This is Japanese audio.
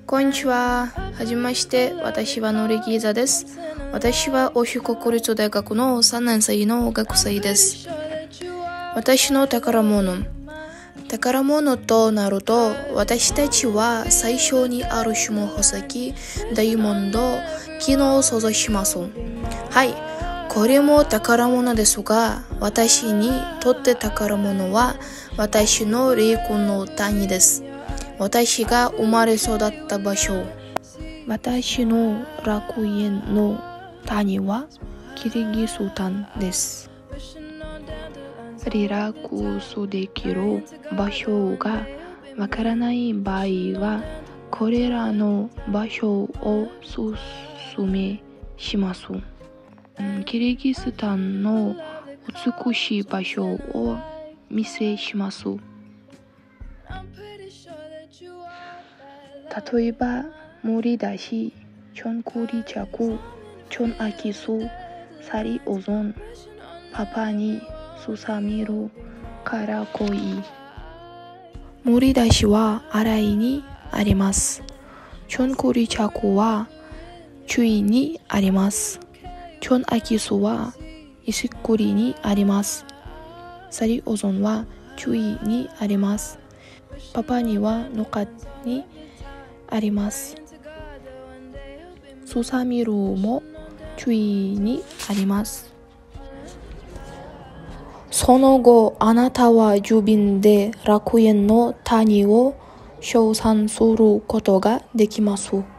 こんにちは。はじめまして。私はノリギーザです。私は欧州国立大学の3年生の学生です。私の宝物となると、私たちは最初にある種の宝石、ダイヤモンド、金を想像します。はい。これも宝物ですが、私にとって宝物は私の霊魂の谷です。私が生まれ育った場所。私の楽園の谷はキルギスタンです。リラックスできる場所がわからない場合は、これらの場所を勧めします。キルギスタンの美しい場所を見せします。例えば、森だし、チョンクリチャク、チョンアキス、サリオゾン、パパニ、スサミル、カラコイ。森だしは洗いにあります。チョンクリチャクは注意にあります。チョンアキスは石こりにあります。サリオゾンは注意にあります。パパニはノカにあります。スサミルも注意にあります。その後、あなたは自分で楽園の谷を称賛することができます。